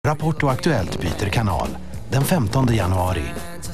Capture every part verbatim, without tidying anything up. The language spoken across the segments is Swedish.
Rapport och Aktuellt byter kanal den femtonde januari.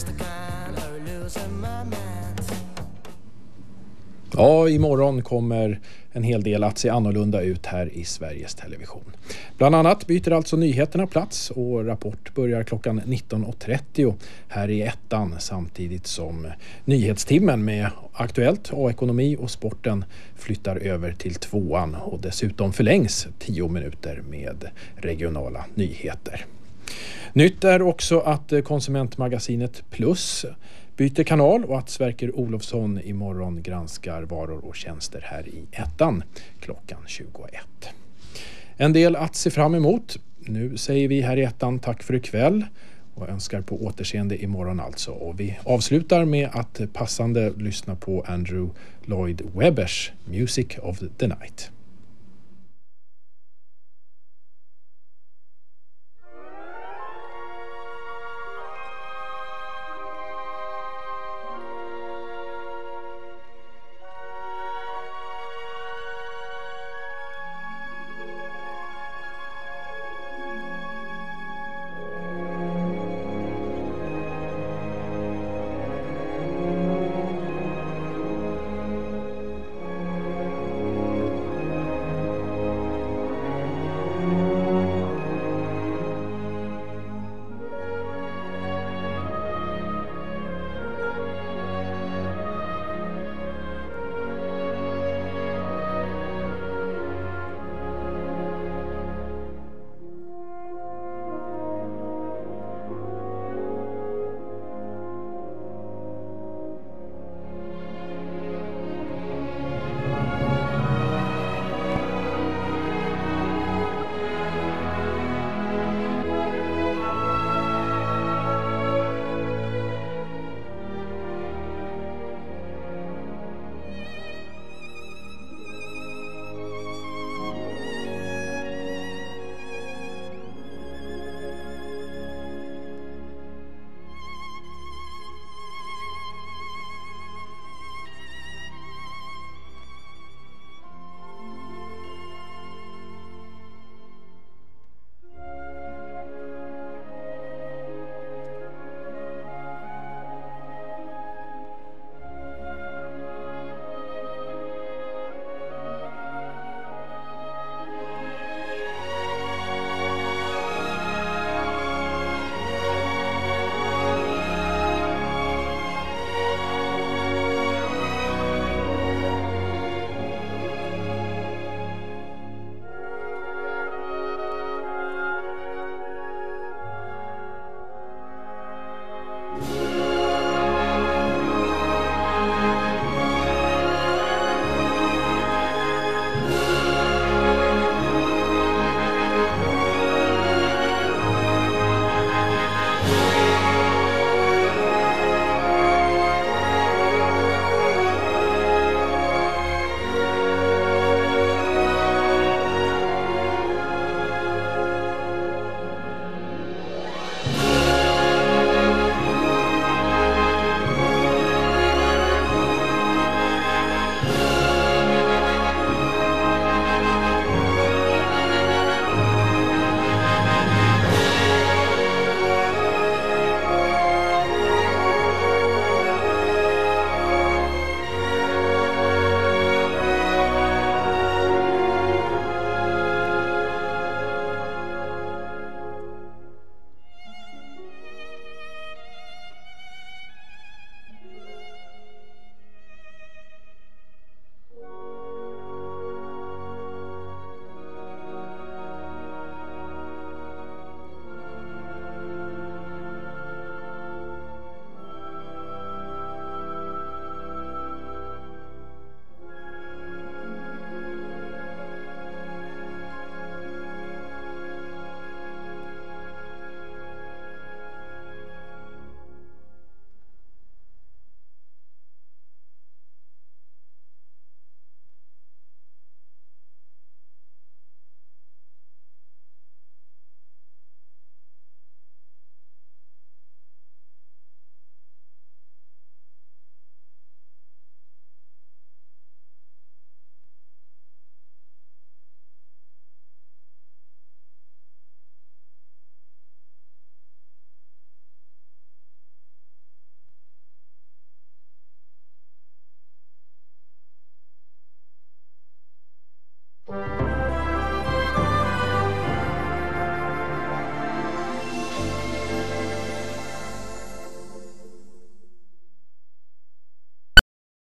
Ja, imorgon kommer en hel del att se annorlunda ut här i Sveriges Television. Bland annat byter alltså nyheterna plats och Rapport börjar klockan nitton och trettio här i ettan samtidigt som nyhetstimmen med Aktuellt, A-ekonomi och sporten flyttar över till tvåan och dessutom förlängs tio minuter med regionala nyheter. Nytt är också att konsumentmagasinet Plus byter kanal och att Sverker Olofsson imorgon granskar varor och tjänster här i ettan klockan tjugoett. En del att se fram emot. Nu säger vi här i ettan tack för ikväll och önskar på återseende imorgon alltså. Och vi avslutar med att passande lyssna på Andrew Lloyd Webbers Music of the Night.